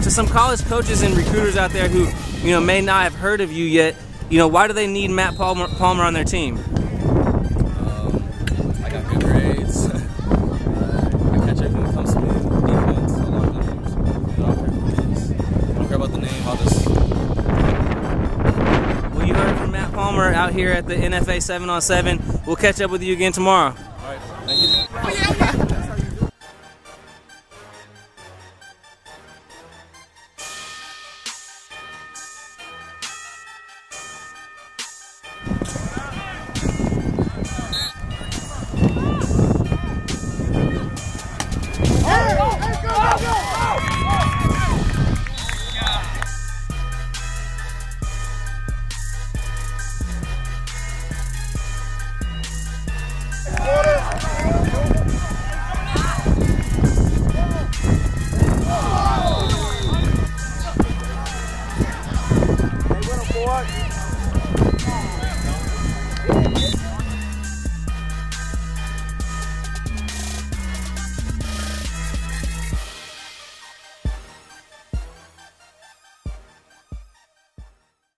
to some college coaches and recruiters out there who, you know, may not have heard of you yet, you know, why do they need Matt Palmer on their team? I got good grades. I catch everything that comes to me. Defense, I love the names. I don't care about the name. I'll just. Well, you heard from Matt Palmer out here at the NFA 7-on-7. We'll catch up with you again tomorrow. All right. Thank you.